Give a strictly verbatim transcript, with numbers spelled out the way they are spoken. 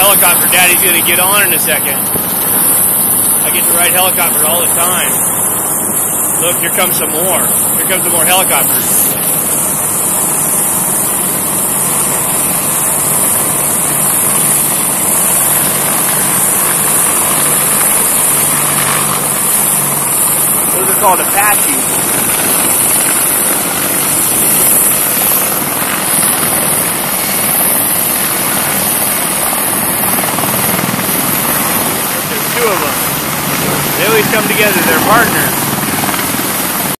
helicopter Daddy's going to get on in a second. I get to ride helicopters all the time. Look, here comes some more. Here comes some more helicopters. Those are called Apaches. Two of them. They always come together. They're partners.